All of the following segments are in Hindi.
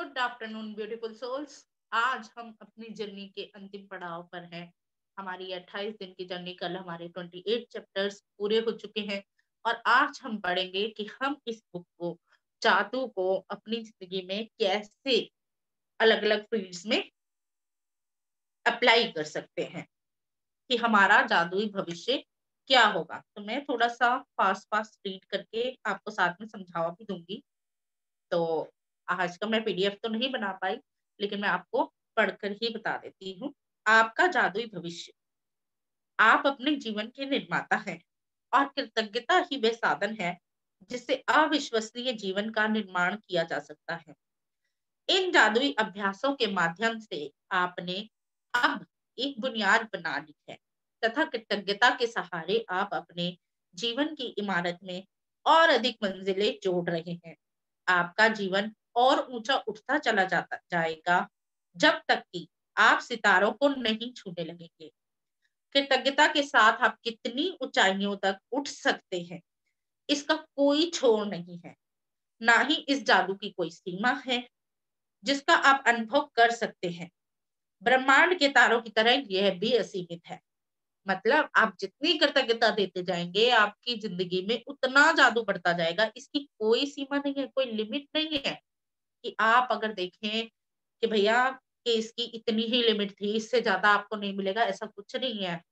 Good afternoon beautiful souls. आज हम अपनी जर्नी के अंतिम पड़ाव पर हैं। हमारी ये 28 दिन की जर्नी, कल हमारे 28 चैप्टर्स पूरे हो चुके हैं और आज हम पढ़ेंगे कि हम इस बुक को, जादू को अपनी जिंदगी में कैसे अलग अलग फील्ड्स में अप्लाई कर सकते हैं कि हमारा जादुई भविष्य क्या होगा। तो मैं थोड़ा सा फास्ट फास्ट रीड करके आपको साथ में समझावा भी दूंगी। तो आज का मैं पीडीएफ तो नहीं बना पाई, लेकिन मैं आपको पढ़कर ही बता देती हूँ। आपका जादुई भविष्य। आप अपने जीवन के निर्माता हैं और कृतज्ञता ही वह साधन है जिससे अविश्वसनीय जीवन का निर्माण किया जा सकता है। इन जादुई अभ्यासों के माध्यम से आपने अब एक बुनियाद बना ली है तथा कृतज्ञता के सहारे आप अपने जीवन की इमारत में और अधिक मंजिलें जोड़ रहे हैं। आपका जीवन और ऊंचा उठता चला जाता जाएगा जब तक कि आप सितारों को नहीं छूने लगेंगे। कृतज्ञता के साथ आप कितनी ऊंचाइयों तक उठ सकते हैं, इसका कोई छोर नहीं है। ना ही इस जादू की कोई सीमा है जिसका आप अनुभव कर सकते हैं। ब्रह्मांड के तारों की तरह यह भी असीमित है। मतलब आप जितनी कृतज्ञता देते जाएंगे, आपकी जिंदगी में उतना जादू बढ़ता जाएगा। इसकी कोई सीमा नहीं है, कोई लिमिट नहीं है कि आप अगर देखें कि भैया कि इसकी इतनी ही लिमिट थी, इससे ज्यादा आपको नहीं मिलेगा, ऐसा कुछ नहीं है।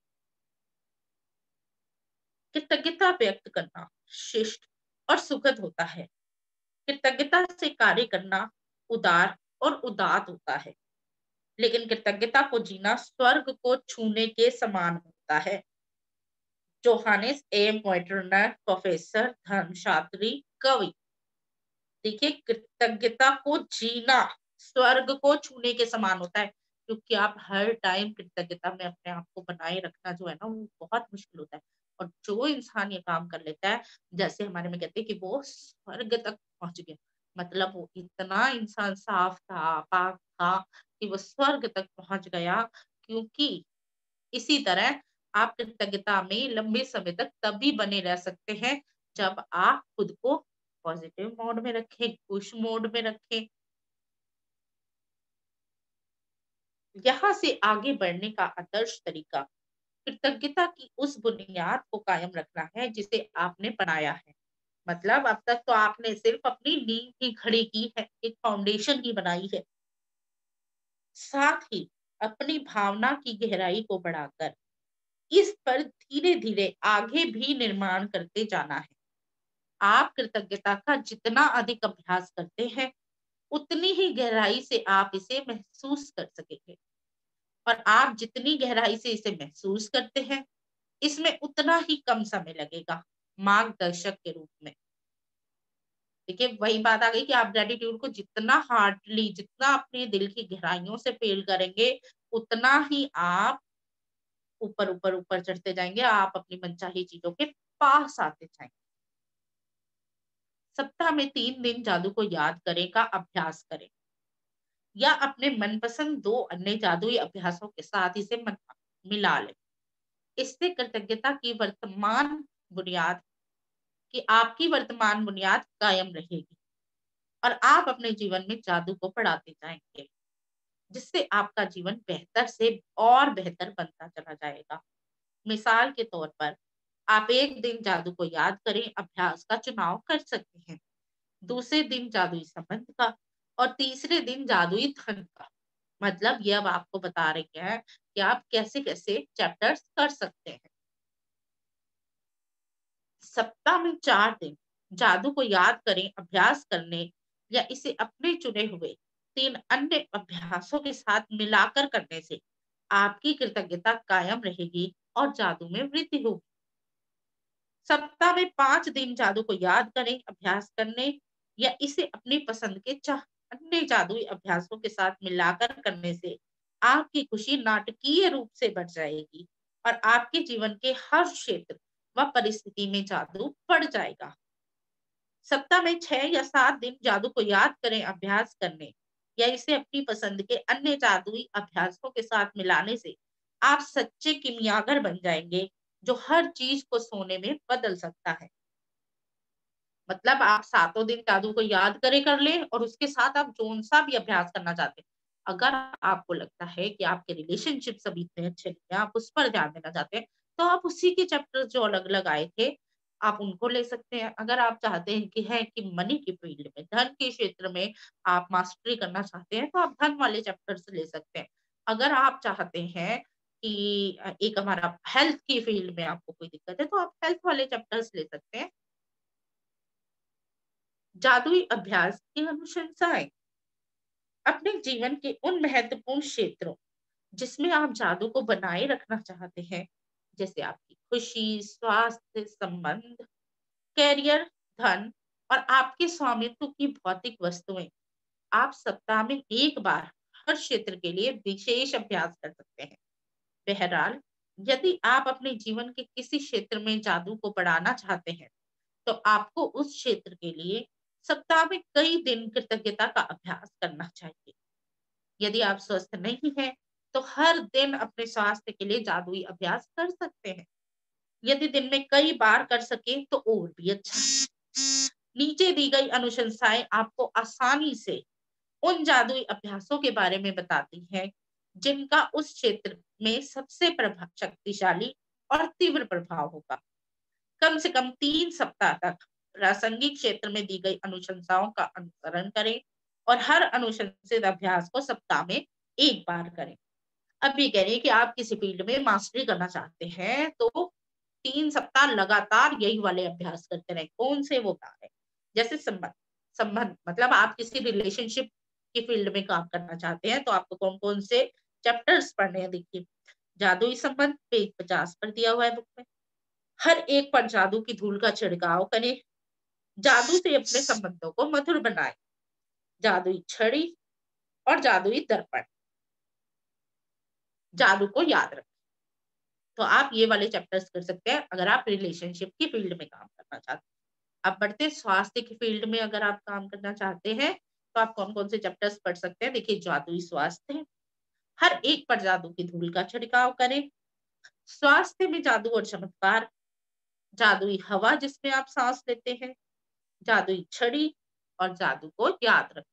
कृतज्ञता व्यक्त करना शिष्ट और सुखद होता है। कृतज्ञता से कार्य करना उदार और उदात होता है। लेकिन कृतज्ञता को जीना स्वर्ग को छूने के समान होता है। जोहानिस ए मोइटरनर, प्रोफेसर, धर्मशास्त्री, कवि। देखिए, कृतज्ञता को जीना स्वर्ग को छूने के समान होता है, क्योंकि आप हर टाइम कृतज्ञता में अपने आप को बनाए रखना जो है ना, वो बहुत मुश्किल होता है। और जो इंसान ये काम कर लेता है, जैसे हमारे में कहते हैं कि वो स्वर्ग तक पहुंच गया, मतलब वो इतना इंसान साफ था, पाक था कि वो स्वर्ग तक पहुंच गया। क्योंकि इसी तरह आप कृतज्ञता में लंबे समय तक तभी बने रह सकते हैं जब आप खुद को पॉजिटिव मोड में रखें, खुश मोड में रखें। यहाँ से आगे बढ़ने का आदर्श तरीका कृतज्ञता की उस बुनियाद को कायम रखना है जिसे आपने बनाया है। मतलब अब तक तो आपने सिर्फ अपनी नींव ही खड़ी की है, एक फाउंडेशन ही बनाई है। साथ ही अपनी भावना की गहराई को बढ़ाकर इस पर धीरे धीरे आगे भी निर्माण करते जाना है। आप कृतज्ञता का जितना अधिक अभ्यास करते हैं, उतनी ही गहराई से आप इसे महसूस कर सकेंगे। और आप जितनी गहराई से इसे महसूस करते हैं, इसमें उतना ही कम समय लगेगा मार्गदर्शक के रूप में। देखिए, वही बात आ गई कि आप ग्रेटिट्यूड को जितना हार्डली, जितना अपने दिल की गहराइयों से फील करेंगे, उतना ही आप ऊपर ऊपर ऊपर चढ़ते जाएंगे। आप अपनी मनचाही चीजों के पास आते जाएंगे। सप्ताह में 3 दिन जादू को याद करें का अभ्यास करें, या अपने मनपसंद 2 अन्य जादुई अभ्यासों के साथ इसे मिला लें। इससे कृतज्ञता की वर्तमान बुनियाद कि आपकी वर्तमान बुनियाद कायम रहेगी और आप अपने जीवन में जादू को बढ़ाते जाएंगे, जिससे आपका जीवन बेहतर से और बेहतर बनता चला जाएगा। मिसाल के तौर पर, आप एक दिन जादू को याद करें अभ्यास का चुनाव कर सकते हैं, दूसरे दिन जादुई संबंध का, और तीसरे दिन जादुई धन का। मतलब ये अब आपको बता रही है कि आप कैसे कैसे चैप्टर्स कर सकते हैं। सप्ताह में 4 दिन जादू को याद करें अभ्यास करने, या इसे अपने चुने हुए 3 अन्य अभ्यासों के साथ मिलाकर करने से आपकी कृतज्ञता कायम रहेगी और जादू में वृद्धि होगी। सप्ताह में 5 दिन जादू को याद करें अभ्यास करने, या इसे अपनी पसंद के अन्य जादुई अभ्यासों के साथ मिलाकर करने से आपकी खुशी नाटकीय रूप से बढ़ जाएगी और आपके जीवन के हर क्षेत्र व परिस्थिति में जादू बढ़ जाएगा। सप्ताह में 6 या 7 दिन जादू को याद करें अभ्यास करने, या इसे अपनी पसंद के अन्य जादुई अभ्यासों के साथ मिलाने से आप सच्चे किमियागर बन जाएंगे जो हर चीज को सोने में बदल सकता है। मतलब आप सातों दिन जादू को याद करे कर ले और उसके साथ आप जोन सा भी अभ्यास करना चाहते हैं। अगर आपको लगता है कि आपके रिलेशनशिप्स अभी इतने अच्छे नहीं है, आप उस पर ध्यान देना चाहते हैं, तो आप उसी के चैप्टर्स जो अलग-अलग आए थे, आप उनको ले सकते हैं। अगर आप चाहते हैं कि मनी की फील्ड में, धन के क्षेत्र में आप मास्टरी करना चाहते हैं, तो आप धन वाले चैप्टर्स ले सकते हैं। अगर आप चाहते हैं कि एक हमारा हेल्थ की फील्ड में आपको कोई दिक्कत है, तो आप हेल्थ वाले चैप्टर्स ले सकते हैं। जादुई अभ्यास की अनुशंसाएं अपने जीवन के उन महत्वपूर्ण क्षेत्रों जिसमें आप जादू को बनाए रखना चाहते हैं, जैसे आपकी खुशी, स्वास्थ्य, संबंध, कैरियर, धन और आपके स्वामित्व की भौतिक वस्तुएं, आप सप्ताह में एक बार हर क्षेत्र के लिए विशेष अभ्यास कर सकते हैं। बहरहाल, यदि आप अपने जीवन के किसी क्षेत्र में जादू को बढ़ाना चाहते हैं, तो आपको उस क्षेत्र के लिए सप्ताह में कई दिन कृतज्ञता का अभ्यास करना चाहिए। यदि आप स्वस्थ नहीं हैं, तो हर दिन अपने स्वास्थ्य के लिए जादुई अभ्यास कर सकते हैं। यदि दिन में कई बार कर सके तो और भी अच्छा है। नीचे दी गई अनुशंसाएं आपको आसानी से उन जादुई अभ्यासों के बारे में बताती हैं, जिनका उस क्षेत्र में सबसे शक्तिशाली और तीव्र प्रभाव होगा। कम से कम 3 सप्ताह तक प्रासंगिक क्षेत्र में दी गई अनुशंसाओं का अनुसरण करें और हर अनुशंसित अभ्यास को सप्ताह में एक बार करें। अब ये कह रही है कि आप किसी फील्ड में मास्टरी करना चाहते हैं, तो 3 सप्ताह लगातार यही वाले अभ्यास करते रहें। कौन से वो बता रहे हैं? जैसे संबंध, संबंध मतलब आप किसी रिलेशनशिप की फील्ड में काम करना चाहते हैं, तो आपको कौन-कौन से चैप्टर्स पढ़ने हैं देखिए। जादुई संबंध पेज 50 पर दिया हुआ है बुक में। हर एक पर जादू की धूल का छिड़काव करें। जादू से अपने संबंधों को मधुर बनाएं। जादुई छड़ी और जादुई दर्पण, जादू को याद रखें। तो आप ये वाले चैप्टर्स कर सकते हैं अगर आप रिलेशनशिप की फील्ड में काम करना चाहते हैं। अब बढ़ते हैं स्वास्थ्य की फील्ड में, अगर आप काम करना चाहते हैं, तो आप कौन-कौन से चैप्टर्स पढ़ सकते हैं? देखिए, जादुई स्वास्थ्य, हर एक पर जादू की धूल का छिड़काव करें। स्वास्थ्य में जादू और चमत्कार, जादुई हवा जिसमें आप सांस लेते हैं, जादुई छड़ी और जादू को याद रखें।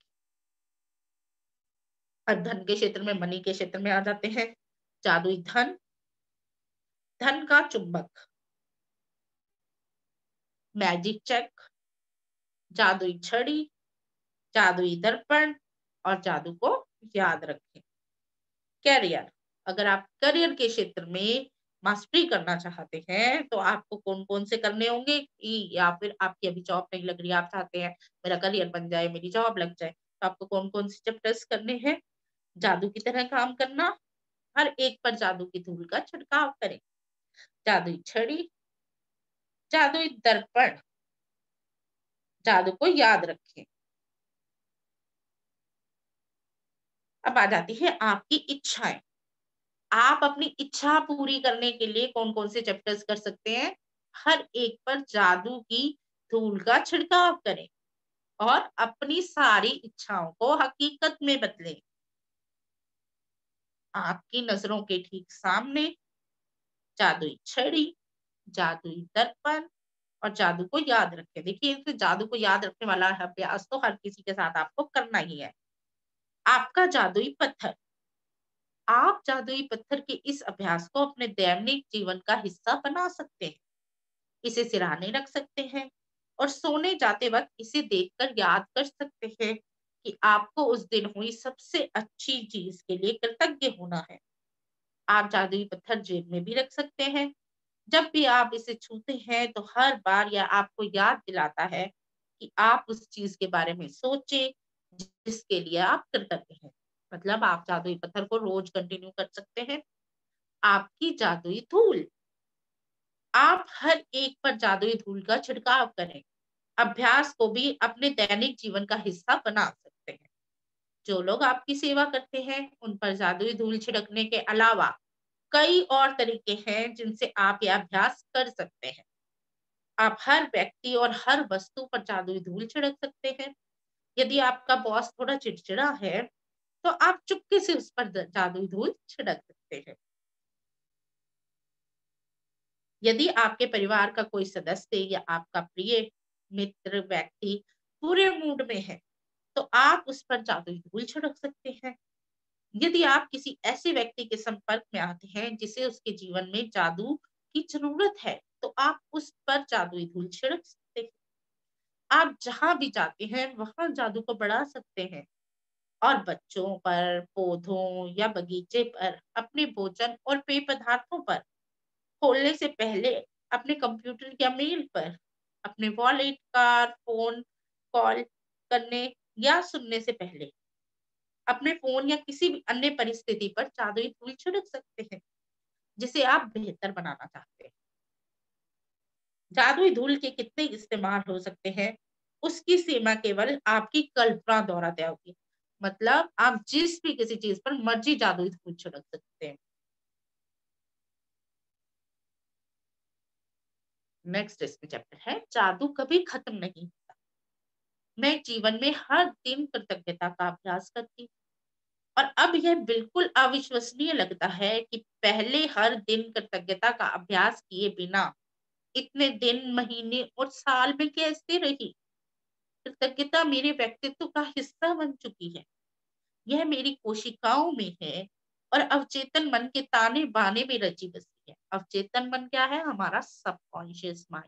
अब धन के क्षेत्र में, मनी के क्षेत्र में आ जाते हैं। जादुई धन, धन का चुंबक, मैजिक चेक, जादुई छड़ी, जादुई दर्पण और जादू को याद रखें। करियर, अगर आप करियर के क्षेत्र में मास्टरी करना चाहते हैं, तो आपको कौन-कौन से करने होंगे कि या फिर आपकी अभी जॉब नहीं लग रही है, आप चाहते हैं मेरा करियर बन जाए, मेरी जॉब लग जाए, तो आपको कौन-कौन से चैप्टर्स करने हैं? जादू की तरह काम करना, हर एक पर जादू की धूल का छिड़काव करें, जादुई छड़ी, जादुई दर्पण, जादू को याद रखें। अब आ जाती है आपकी इच्छाएँ। आप अपनी इच्छा पूरी करने के लिए कौन-कौन से चैप्टर्स कर सकते हैं? हर एक पर जादू की धूल का छिड़काव करें और अपनी सारी इच्छाओं को हकीकत में बदलें। आपकी नज़रों के ठीक सामने जादुई छड़ी, जादुई दर्पण और जादू को याद रखें। देखिए, इस जादू को याद रखने वाला अभ्यास तो हर किसी के साथ आपको करना ही है। आपका जादुई पत्थर, आप जादुई पत्थर के इस अभ्यास को अपने दैनिक जीवन का हिस्सा बना सकते हैं। इसे सिरहाने रख सकते हैं और सोने जाते वक्त इसे देखकर याद कर सकते हैं कि आपको उस दिन हुई सबसे अच्छी चीज के लिए कृतज्ञ होना है। आप जादुई पत्थर जेब में भी रख सकते हैं। जब भी आप इसे छूते हैं, तो हर बार यह आपको याद दिलाता है कि आप उस चीज के बारे में सोचें जिसके लिए आप कृतज्ञ हैं। मतलब आप जादुई पत्थर को रोज कंटिन्यू कर सकते हैं। आपकी जादुई धूल, आप हर एक पर जादुई धूल का छिड़काव करें। अभ्यास को भी अपने दैनिक जीवन का हिस्सा बना सकते हैं। जो लोग आपकी सेवा करते हैं, उन पर जादुई धूल छिड़कने के अलावा कई और तरीके हैं जिनसे आप यह अभ्यास कर सकते हैं। आप हर व्यक्ति और हर वस्तु पर जादुई धूल छिड़क सकते हैं। यदि आपका बॉस थोड़ा चिड़चिड़ा है, तो आप चुपके से उस पर जादुई धूल छिड़क सकते हैं। यदि आपके परिवार का कोई सदस्य या आपका प्रिय मित्र, व्यक्ति बुरे मूड में है, तो आप उस पर जादुई धूल छिड़क सकते हैं। यदि आप किसी ऐसे व्यक्ति के संपर्क में आते हैं जिसे उसके जीवन में जादू की जरूरत है, तो आप उस पर जादुई धूल छिड़क सकते हैं। आप जहां भी जाते हैं वहां जादू को बढ़ा सकते हैं और बच्चों पर, पौधों या बगीचे पर, अपने भोजन और पेय पदार्थों पर खोलने से पहले, अपने कंप्यूटर या मेल पर, अपने वॉलेट, कार, फोन कॉल करने या सुनने से पहले, अपने फोन या किसी भी अन्य परिस्थिति पर जादुई धूल छिड़क सकते हैं जिसे आप बेहतर बनाना चाहते हैं। जादुई धूल के कितने इस्तेमाल हो सकते हैं, उसकी सीमा केवल आपकी कल्पना द्वारा तय होगी। मतलब आप जिस भी किसी चीज पर मर्जी जादुई धूल छिड़क सकते हैं। नेक्स्ट इसमें चैप्टर है, जादू कभी खत्म नहीं होता। मैं जीवन में हर दिन कृतज्ञता का अभ्यास करती हूँ और अब यह बिल्कुल अविश्वसनीय लगता है कि पहले हर दिन कृतज्ञता का अभ्यास किए बिना इतने दिन, महीने और साल में कैसे रही। कृतज्ञता मेरे व्यक्तित्व का हिस्सा बन चुकी है। यह मेरी कोशिकाओं में है और अवचेतन मन के ताने बाने में रची बसी है। अवचेतन मन क्या है? हमारा सबकॉन्शियस माइंड।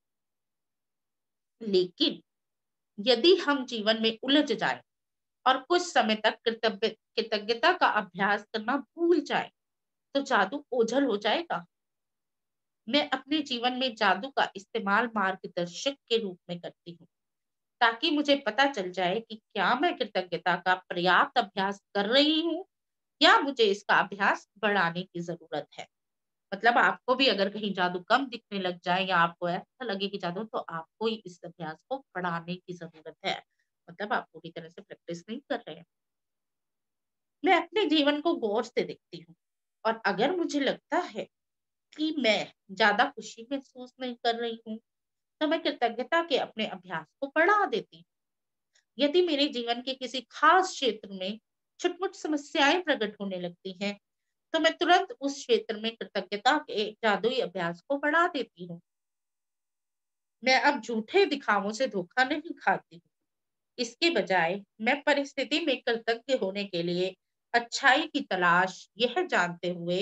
लेकिन यदि हम जीवन में उलझ जाएं और कुछ समय तक कृतज्ञता का अभ्यास करना भूल जाए, तो जादू ओझल हो जाएगा। मैं अपने जीवन में जादू का इस्तेमाल मार्गदर्शक के रूप में करती हूँ, ताकि मुझे पता चल जाए कि क्या मैं कृतज्ञता का पर्याप्त अभ्यास कर रही हूँ या मुझे इसका अभ्यास बढ़ाने की जरूरत है। मतलब आपको भी अगर कहीं जादू कम दिखने लग जाए या आपको ऐसा लगे कि जादू, तो आपको ही इस अभ्यास को बढ़ाने की जरूरत है। मतलब आप पूरी तरह से प्रैक्टिस नहीं कर रहे हैं। मैं अपने जीवन को गौर से देखती हूँ और अगर मुझे लगता है कि मैं ज्यादा खुशी महसूस नहीं कर रही हूँ, तो मैं कृतज्ञता के अपने अभ्यास को बढ़ा देती हूँ। यदि मेरे जीवन के किसी खास क्षेत्र में छुटमुट समस्याएं प्रकट होने लगती हैं, तो मैं तुरंत उस क्षेत्र में कृतज्ञता के जादुई अभ्यास को बढ़ा देती हूँ। मैं अब झूठे दिखावों से धोखा नहीं खाती हूँ। इसके बजाय मैं परिस्थिति में कृतज्ञ होने के लिए अच्छाई की तलाश यह जानते हुए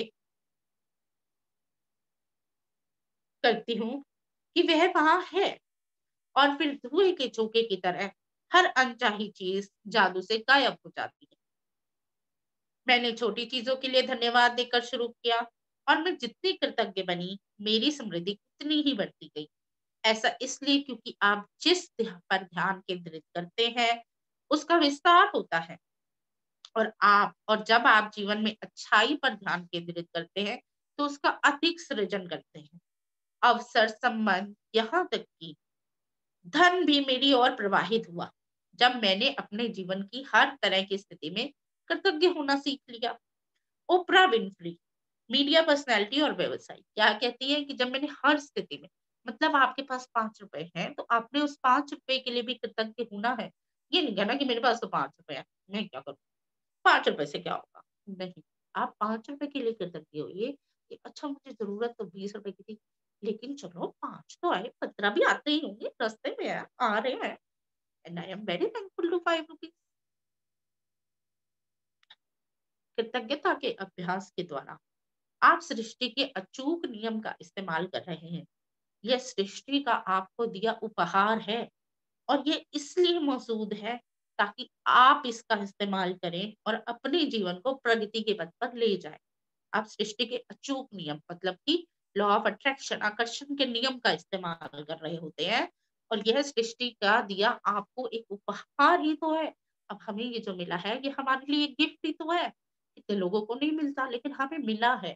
करती हूँ कि वह वहां है, और फिर धुएं के झोंके की तरह हर अनचाही चीज जादू से गायब हो जाती है। मैंने छोटी चीजों के लिए धन्यवाद देकर शुरू किया और मैं जितनी कृतज्ञ बनी, मेरी समृद्धि उतनी ही बढ़ती गई। ऐसा इसलिए क्योंकि आप पर ध्यान केंद्रित करते हैं, उसका विस्तार होता है। और जब आप जीवन में अच्छाई पर ध्यान केंद्रित करते हैं, तो उसका अधिक सृजन करते हैं। अवसर, संबंध, यहाँ तक कि धन भी मेरी ओर प्रवाहित हुआ जब मैंने अपने जीवन की हर तरह की स्थिति में कृतज्ञ होना सीख लिया। ओपरा विनफ्री, मीडिया पर्सनैलिटी और व्यवसायी, क्या कहती है कि जब मैंने हर स्थिति में, मतलब आपके पास 5 रुपए हैं तो आपने उस 5 रुपए के लिए भी कृतज्ञ होना है। ये नहीं कहना कि मेरे पास तो 5 रुपए है, मैं क्या करूं, 5 रुपए से क्या होगा। नहीं, आप 5 रुपए के लिए कृतज्ञ होइए कि अच्छा मुझे जरूरत तो 20 रुपए की थी, लेकिन चलो 5 तो आए, 15 भी आते ही होंगे, रास्ते में है, आ रहे हैं, and I am very thankful to 5 rupees. कृतज्ञता के अभ्यास के द्वारा आप सृष्टि के अचूक नियम का इस्तेमाल कर रहे हैं। यह सृष्टि का आपको दिया उपहार है और ये इसलिए मौजूद है ताकि आप इसका इस्तेमाल करें और अपने जीवन को प्रगति के पथ पर ले जाएं। आप सृष्टि के अचूक नियम, मतलब कि लॉ ऑफ अट्रैक्शन, आकर्षण के नियम का इस्तेमाल कर रहे होते हैं, और यह सृष्टि का दिया आपको एक उपहार ही तो है। अब हमें ये जो मिला है ये हमारे लिए गिफ्ट ही तो है। इतने लोगों को नहीं मिलता, लेकिन हमें मिला है।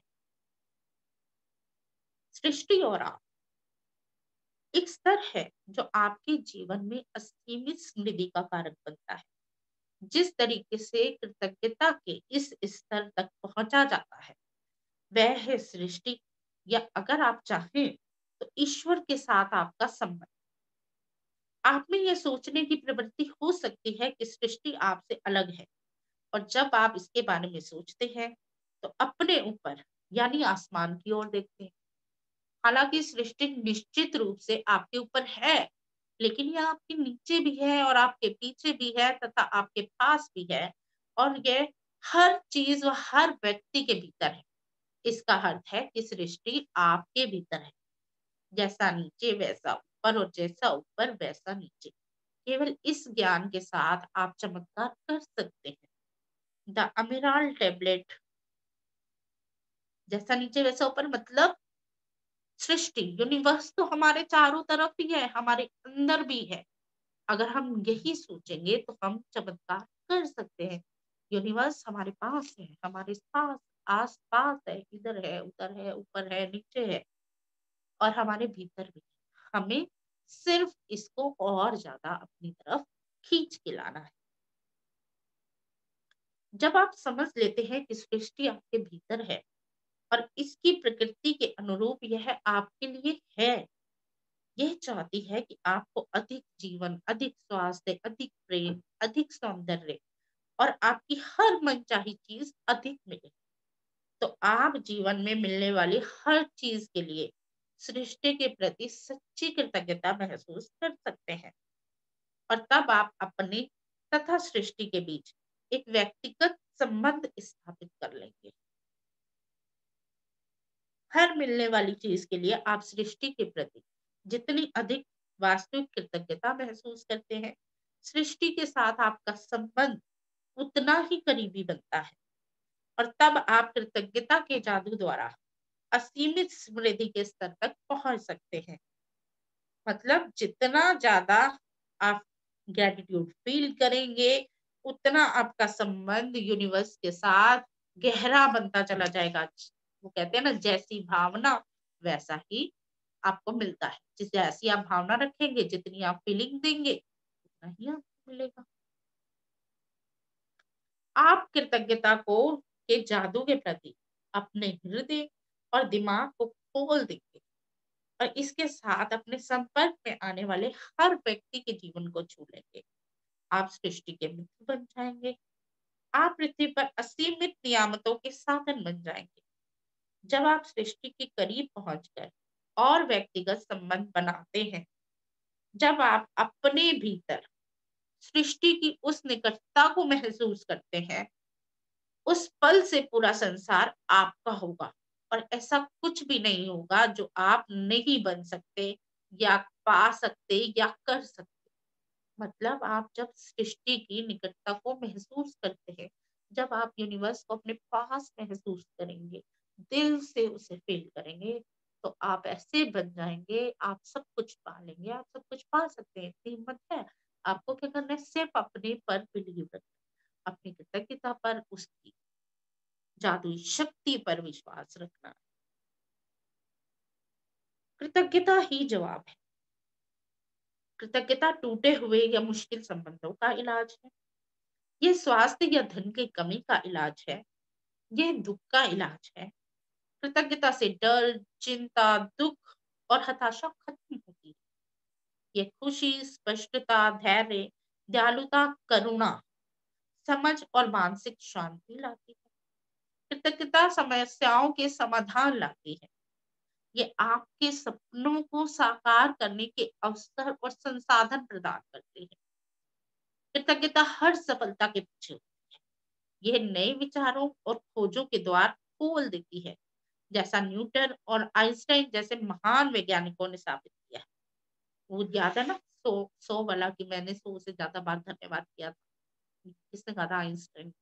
सृष्टि और आप एक स्तर है जो आपके जीवन में असीमित समृद्धि का कारक बनता है। जिस तरीके से कृतज्ञता के इस स्तर तक पहुंचा जाता है, वह है सृष्टि, या अगर आप चाहें तो ईश्वर के साथ आपका संबंध। आप में यह सोचने की प्रवृत्ति हो सकती है कि सृष्टि आपसे अलग है, और जब आप इसके बारे में सोचते हैं तो अपने ऊपर, यानी आसमान की ओर देखते हैं। हालांकि सृष्टि निश्चित रूप से आपके ऊपर है, लेकिन ये आपके नीचे भी है और आपके पीछे भी है तथा आपके पास भी है और ये हर चीज़ व हर व्यक्ति के भीतर है। इसका अर्थ है कि सृष्टि आपके भीतर है। जैसा नीचे वैसा ऊपर और जैसा ऊपर वैसा नीचे। केवल इस ज्ञान के साथ आप चमत्कार कर सकते हैं। द अमिराल टेबलेट, जैसा नीचे वैसा ऊपर मतलब सृष्टि, यूनिवर्स तो हमारे चारों तरफ ही है, हमारे अंदर भी है। अगर हम यही सोचेंगे तो हम चमत्कार कर सकते हैं। यूनिवर्स हमारे पास है, हमारे पास आस-पास है, इधर है, उधर है, ऊपर है, नीचे है और हमारे भीतर भी है। हमें सिर्फ इसको और ज़्यादा अपनी तरफ खींच के लाना है। जब आप समझ लेते हैं कि सृष्टि आपके भीतर है और इसकी प्रकृति के अनुरूप यह आपके लिए है, यह चाहती है कि आपको अधिक जीवन, अधिक स्वास्थ्य, अधिक प्रेम, अधिक सौंदर्य और आपकी हर मनचाही चीज अधिक मिले। तो आप जीवन में मिलने वाली हर चीज के लिए सृष्टि के प्रति सच्ची कृतज्ञता महसूस कर सकते हैं और तब आप अपने तथा सृष्टि के बीच एक व्यक्तिगत संबंध स्थापित कर लेंगे। हर मिलने वाली चीज के लिए आप सृष्टि के प्रति जितनी अधिक वास्तविक कृतज्ञता महसूस करते हैं, सृष्टि के साथ आपका संबंध उतना ही करीबी बनता है और तब आप कृतज्ञता के जादू द्वारा असीमित समृद्धि के स्तर तक पहुंच सकते हैं। मतलब जितना ज्यादा आप ग्रेटिट्यूड फील करेंगे, उतना आपका संबंध यूनिवर्स के साथ गहरा बनता चला जाएगा। वो कहते हैं ना, जैसी भावना वैसा ही आपको मिलता है। जैसी आप भावना रखेंगे, जितनी आप फीलिंग देंगे, उतना ही आपको मिलेगा। आप कृतज्ञता को के जादू के प्रति अपने हृदय और दिमाग को खोल देंगे और इसके साथ अपने संपर्क में आने वाले हर व्यक्ति के जीवन को छू लेंगे। आप सृष्टि के मित्र बन जाएंगे। आप पृथ्वी पर असीमित नियामतों के साधन बन जाएंगे। जब आप सृष्टि के करीब पहुंचकर और व्यक्तिगत संबंध बनाते हैं, जब आप अपने भीतर सृष्टि की उस निकटता को महसूस करते हैं, उस पल से पूरा संसार आपका होगा और ऐसा कुछ भी नहीं होगा जो आप नहीं बन सकते या पा सकते या कर सकते। मतलब आप जब सृष्टि की निकटता को महसूस करते हैं, जब आप यूनिवर्स को अपने पास महसूस करेंगे, दिल से उसे फील करेंगे, तो आप ऐसे बन जाएंगे, आप सब कुछ पा लेंगे, आप सब कुछ पा सकते हैं। इतनी हिम्मत है। आपको क्या करना है? सिर्फ अपने पर बिलीव रखना, अपनी कृतज्ञता पर, उसकी जादुई शक्ति पर विश्वास रखना। कृतज्ञता ही जवाब है। कृतज्ञता टूटे हुए या मुश्किल संबंधों का इलाज है। ये स्वास्थ्य या धन की कमी का इलाज है। ये दुख का इलाज है। कृतज्ञता से डर, चिंता, दुख और हताशा खत्म होती है। ये खुशी, स्पष्टता, धैर्य, दयालुता, करुणा, समझ और मानसिक शांति लाती है। कृतज्ञता समस्याओं के समाधान लाती है। ये आपके सपनों को साकार करने के अवसर और संसाधन प्रदान करती है। कृतज्ञता हर सफलता के पीछे होती है। यह नए विचारों और खोजों के द्वार खोल देती है, जैसा न्यूटन और आइंस्टाइन जैसे महान वैज्ञानिकों ने साबित किया है। वो याद है ना, सौ वाला कि मैंने 100 से ज्यादा बार धन्यवाद किया था। किसने कहा था? आइंस्टाइन।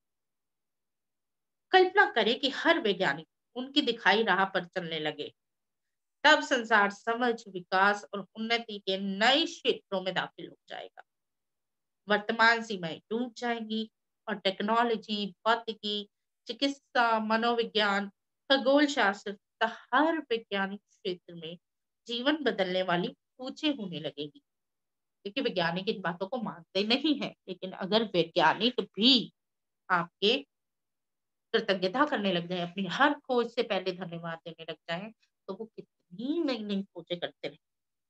कल्पना करें कि हर वैज्ञानिक उनकी दिखाई राह पर चलने लगे, तब संसार समझ, विकास और उन्नति के नए क्षेत्रों में दाखिल हो जाएगा। वर्तमान सीमाएं टूट जाएंगी और टेक्नोलॉजी, भौतिकी, चिकित्सा, मनोविज्ञान, खगोल शास्त्र तथा हर वैज्ञानिक क्षेत्र में जीवन बदलने वाली खोजें होने लगेगी। देखिए, वैज्ञानिक इन बातों को मानते नहीं है, लेकिन अगर वैज्ञानिक भी आपके कृतज्ञता करने लग जाए, अपनी हर खोज से पहले धन्यवाद देने लग जाए, तो वो कितनी नई नई खोजें करते रहे।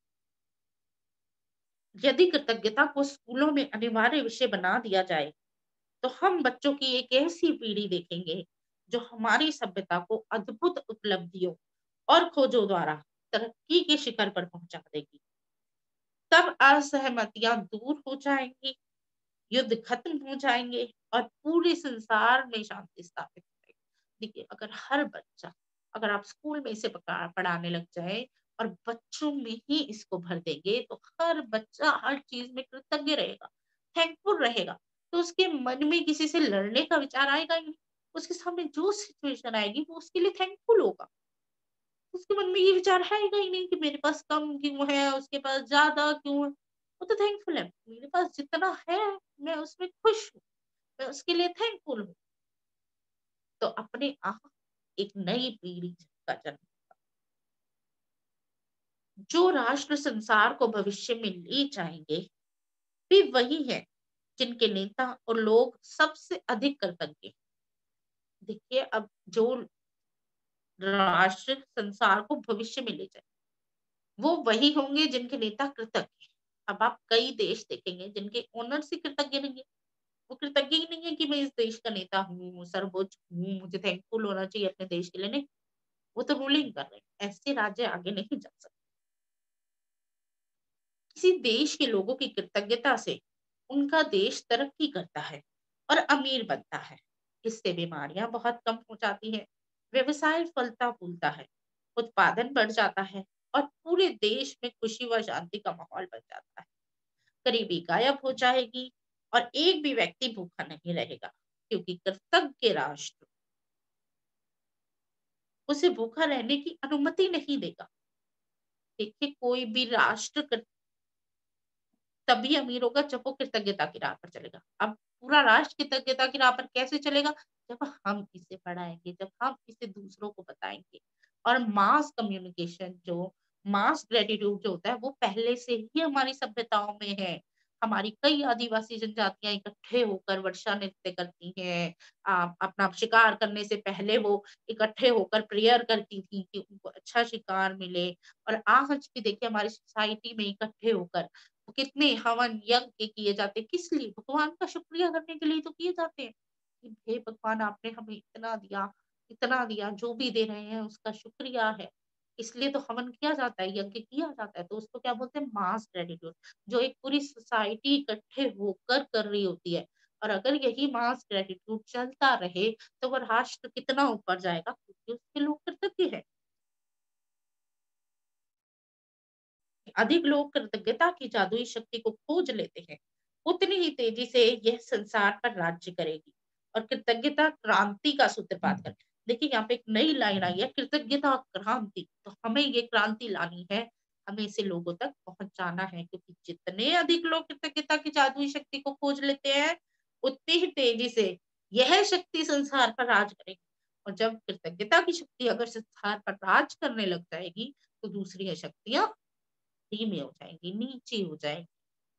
यदि कृतज्ञता को स्कूलों में अनिवार्य विषय बना दिया जाए, तो हम बच्चों की एक ऐसी पीढ़ी देखेंगे जो हमारी सभ्यता को अद्भुत उपलब्धियों और खोजों द्वारा तरक्की के शिखर पर पहुंचा देगी। सब असहमतियां दूर हो जाएंगी, युद्ध खत्म हो जाएंगे और पूरे संसार में शांति स्थापित हो जाएगी। देखिए, अगर आप स्कूल में इसे पढ़ाने लग जाए और बच्चों में ही इसको भर देंगे, तो हर बच्चा हर चीज में कृतज्ञ रहेगा, थैंकफुल रहेगा। तो उसके मन में किसी से लड़ने का विचार आएगा ही नहीं। उसके सामने जो सिचुएशन आएगी वो उसके लिए थैंकफुल होगा। उसके मन में ये विचार आएगा ही नहीं कि मेरे पास कम क्यों है, उसके पास ज्यादा क्यों है। वो तो थैंकफुल है, मेरे पास जितना है मैं उसमें खुश हूँ, मैं उसके लिए थैंकफुल हूँ। तो अपने आप एक नई पीढ़ी का जन्म। जो राष्ट्र संसार को भविष्य में ले जाएंगे वे वही है जिनके नेता और लोग सबसे अधिक कृतज्ञ हैं। देखिए, अब जो राष्ट्र संसार को भविष्य में ले जाए वो वही होंगे जिनके नेता कृतज्ञ हैं। अब आप कई देश देखेंगे जिनके ओनर्स ही कृतज्ञ नहीं है। वो कृतज्ञ ही नहीं है कि मैं इस देश का नेता हूँ, सर्वोच्च हूँ, मुझे थैंकफुल होना चाहिए अपने देश के लिए। नहीं, वो तो रूलिंग कर रहे हैं। ऐसे राज्य आगे नहीं जा सकते। किसी देश के लोगों की कृतज्ञता से उनका देश तरक्की करता है और अमीर बनता है। इससे बीमारियां बहुत कम हो जाती है, व्यवसाय फलता फूलता है, उत्पादन बढ़ जाता है और पूरे देश में खुशी व शांति का माहौल बन जाता है। गरीबी गायब हो जाएगी और एक भी व्यक्ति भूखा नहीं रहेगा, क्योंकि कृतज्ञ राष्ट्र उसे भूखा रहने की अनुमति नहीं देगा। देखिए, कोई भी राष्ट्र तभी अमीर होगा जब वो कृतज्ञता की राह पर चलेगा। अब पूरा राष्ट्र कृतज्ञता की राह पर कैसे चलेगा? जब हम इसे पढ़ाएँगे, जब हम इसे दूसरों को बताएँगे। और मास कम्युनिकेशन जो मास ग्रैटिट्यूड जो होता है वो पहले से ही हमारी सभ्यताओं में है। हमारी कई आदिवासी जनजातियाँ इकट्ठे होकर वर्षा नृत्य करती हैं। अपना शिकार करने से पहले वो इकट्ठे होकर प्रेयर करती थी कि उनको अच्छा शिकार मिले। और आज भी देखिए हमारी सोसाइटी में इकट्ठे होकर कितने हवन यज्ञ किए जाते हैं, किस लिए? भगवान का शुक्रिया करने के लिए तो किए जाते हैं कि हे भगवान, आपने हमें इतना दिया, जो भी दे रहे हैं उसका शुक्रिया है। इसलिए तो हवन किया जाता है, यज्ञ किया जाता है। तो उसको क्या बोलते हैं? मास ग्रेटिट्यूड, जो एक पूरी सोसाइटी इकट्ठे होकर कर रही होती है। और अगर यही मास ग्रेटिट्यूड चलता रहे तो वो राष्ट्र कितना ऊपर जाएगा, क्योंकि उसके लोग कृतज्ञ है। अधिक लोग कृतज्ञता की जादुई शक्ति को खोज लेते हैं, उतनी ही तेजी से यह संसार पर राज्य करेगी और कृतज्ञता क्रांति का सूत्रपात कर। देखिए, यहाँ पे एक नई लाइन आई है, कृतज्ञता क्रांति। तो हमें ये क्रांति लानी है, हमें इसे लोगों तक पहुंचाना है, क्योंकि जितने अधिक लोग कृतज्ञता की जादुई शक्ति को खोज लेते हैं, उतनी ही तेजी से यह शक्ति संसार पर राज करेगी। और जब कृतज्ञता की शक्ति अगर संसार पर राज करने लग जाएगी, तो दूसरी शक्तियां धीमी हो जाएँगी, नीची हो जाएँगी।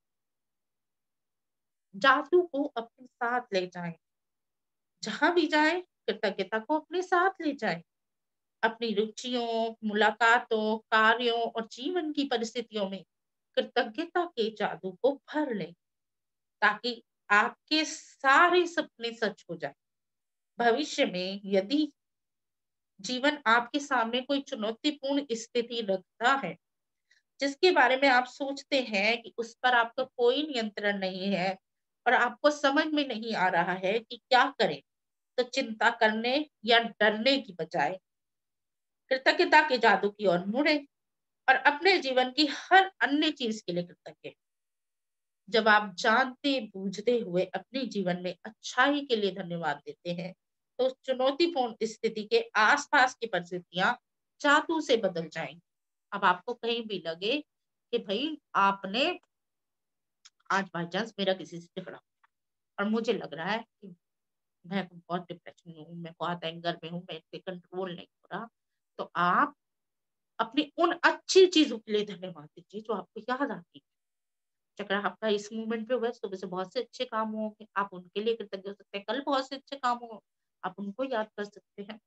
जादू को अपने साथ ले जाएँ, जहाँ भी जाएँ कृतज्ञता को अपने साथ ले जाएँ। अपनी रुचियों, मुलाकातों, कार्यों और जीवन की परिस्थितियों में कृतज्ञता के जादू को भर लें, ताकि आपके सारे सपने सच हो जाएँ। भविष्य में यदि जीवन आपके सामने कोई चुनौतीपूर्ण स्थिति रखता है, जिसके बारे में आप सोचते हैं कि उस पर आपका कोई नियंत्रण नहीं है और आपको समझ में नहीं आ रहा है कि क्या करें, तो चिंता करने या डरने की बजाय कृतज्ञता के जादू की ओर मुड़े और अपने जीवन की हर अन्य चीज के लिए कृतज्ञ। जब आप जानते बूझते हुए अपने जीवन में अच्छाई के लिए धन्यवाद देते हैं, तो उस चुनौतीपूर्ण स्थिति के आसपास की परिस्थितियां जादू से बदल जाएंगी। अब आपको कहीं भी लगे कि भाई आपने आज बाय चांस मेरा किसी से झगड़ा और मुझे लग रहा है कि मैं बहुत डिप्रेशन में हूँ, मैं बहुत एंगर में हूँ, मेरे से कंट्रोल नहीं हो रहा। तो आप अपनी उन अच्छी चीज़ों के लिए धन्यवाद दीजिए जो आपको याद आती है। झगड़ा आपका इस मोमेंट पे हुआ है, सुबह से बहुत से अच्छे काम हुए होंगे, आप उनके लिए कृतज्ञ हो सकते हैं। कल बहुत से अच्छे काम हुए, आप उनको याद कर सकते हैं।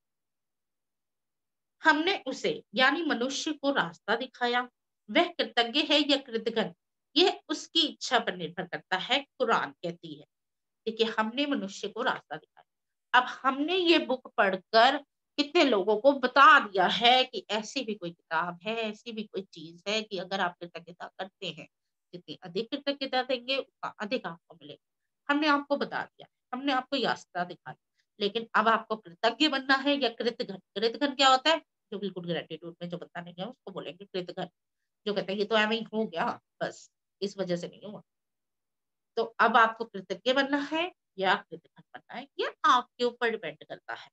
हमने उसे यानी मनुष्य को रास्ता दिखाया, वह कृतज्ञ है या कृतघ्न, यह उसकी इच्छा पर निर्भर करता है, कुरान कहती है। देखिए, हमने मनुष्य को रास्ता दिखाया। अब हमने ये बुक पढ़कर कितने लोगों को बता दिया है कि ऐसी भी कोई किताब है, ऐसी भी कोई चीज़ है कि अगर आप कृतज्ञता करते हैं, जितनी अधिक कृतज्ञता देंगे उतना अधिक आपको मिलेगा। हमने आपको बता दिया, हमने आपको रास्ता दिखा दिया, लेकिन अब आपको कृतज्ञ बनना है या कृतघ्न। कृतघ्न क्या होता है? जो बिल्कुल ग्रेटिट्यूड में जो बंदा नहीं है उसको बोलेंगे कृतघ्न। जो कहते हैं ये तो ऐਵੇਂ ही हो गया, बस इस वजह से नहीं हुआ। तो अब आपको कृतज्ञ बनना है या कृतघ्न बनना है, ये आपके ऊपर डिपेंड करता है।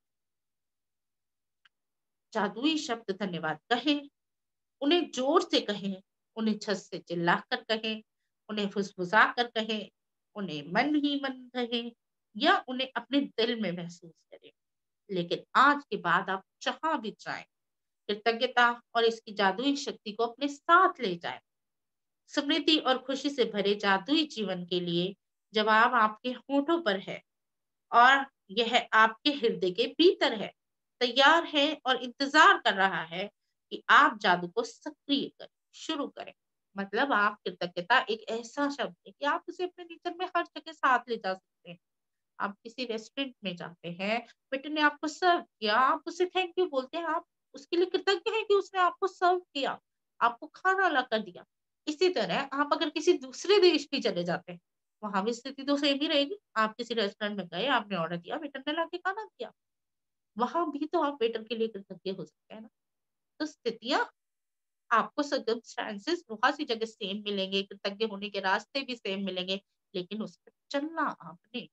जादुई शब्द धन्यवाद कहें, उन्हें जोर से कहें, उन्हें छत से चिल्लाकर कहें, उन्हें फुसफुसा कर कहें, उन्हें मन ही मन कहें या उन्हें अपने दिल में महसूस करें। लेकिन आज के बाद आप जहाँ भी जाएँ, कृतज्ञता और इसकी जादुई शक्ति को अपने साथ ले जाएँ। समृद्धि और खुशी से भरे जादुई जीवन के लिए जवाब आपके होठों पर है और यह आपके हृदय के भीतर है, तैयार है और इंतजार कर रहा है कि आप जादू को सक्रिय करें, शुरू करें। मतलब आप कृतज्ञता एक ऐसा शब्द है कि आप उसे अपने नेचर में हर जगह साथ ले जा सकते हैं। आप किसी रेस्टोरेंट में जाते हैं, वेटर ने आपको सर्व किया, आप उसे थैंक यू बोलते हैं, आप उसके लिए कृतज्ञ हैं कि उसने आपको सर्व किया, आपको खाना ला कर दिया। इसी तरह आप अगर किसी दूसरे देश भी चले जाते हैं, वहाँ भी स्थिति तो सेम ही रहेगी। आप किसी रेस्टोरेंट में गए, आपने ऑर्डर दिया, वेटर ने लाके खाना दिया, वहाँ भी तो आप वेटर के लिए कृतज्ञ हो सकते हैं ना। तो स्थितियाँ आपको सर्कमस्टेंसेस बहुत सी जगह सेम मिलेंगे, कृतज्ञ होने के रास्ते भी सेम मिलेंगे, लेकिन उस पर चलना आपने।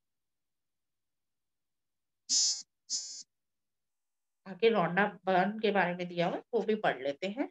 आगे रोंडा बर्न के बारे में दिया हुआ है, वो भी पढ़ लेते हैं।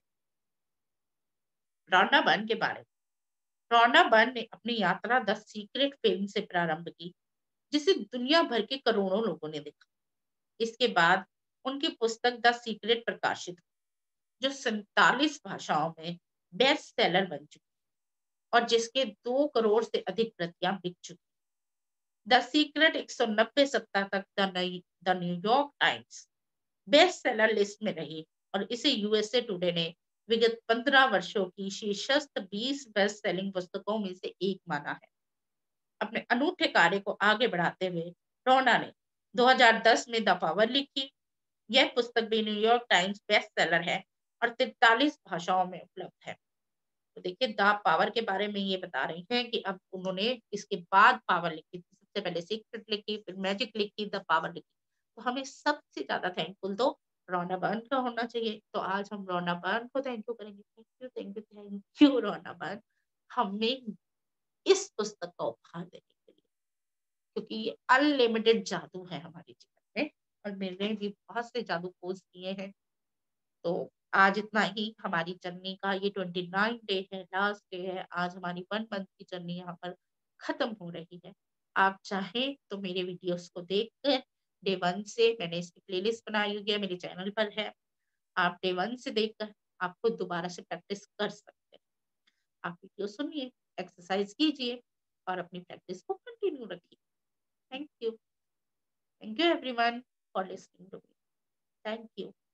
रोंडा बर्न के बारे में। रोंडा बर्न ने अपनी यात्रा द सीक्रेट फ़िल्म से प्रारंभ की, जिसे दुनिया भर के करोड़ों लोगों ने देखा। इसके बाद उनकी पुस्तक द सीक्रेट प्रकाशित हुई, जो 47 भाषाओं में बेस्ट सेलर बन चुकी और जिसके 2 करोड़ से अधिक प्रतियां बिक चुकी। द सीक्रेट 190 सप्ताह तक the New York Times best seller list में रही और इसे यूएसए टुडे ने विगत 15 वर्षों की शीर्षस्थ 20 बेस्ट सेलिंग पुस्तकों में से एक माना है। अपने अनूठे कार्य को आगे बढ़ाते हुए रोना ने 2010 में द पावर लिखी। यह पुस्तक भी न्यूयॉर्क टाइम्स बेस्ट सेलर है और 43 भाषाओं में उपलब्ध है। तो देखिए द पावर के बारे में ये बता रही हैं कि अब उन्होंने इसके बाद पावर लिखी थी। सबसे पहले सीक्रेट लिखी, फिर मैजिक लिखी, द पावर लिखी। तो हमें सबसे ज़्यादा थैंकफुल तो रोना बर्न का होना चाहिए। तो आज हम रोना बर्न को थैंक यू करेंगे। Thank you, thank you, thank you Rhonda Byrne, हमें इस पुस्तक का उपहार देने के लिए। क्योंकि ये अनलिमिटेड जादू है हमारे जीवन में और मैंने भी बहुत से जादू खोज किए हैं। तो आज इतना ही हमारी जर्नी का ये 29 डे है, लास्ट डे है। आज हमारी 1 मंथ की जर्नी यहाँ पर खत्म हो रही है। आप चाहें तो मेरे वीडियोस को देख कर डे 1 से मैंने इसकी प्लेलिस्ट बनाई हुई है, मेरे चैनल पर है। आप डे 1 से देखकर आप खुद दोबारा से प्रैक्टिस कर सकते हैं। आप वीडियो सुनिए, एक्सरसाइज कीजिए और अपनी प्रैक्टिस को कंटिन्यू रखिए। Thank you everyone for listening to me. Thank you.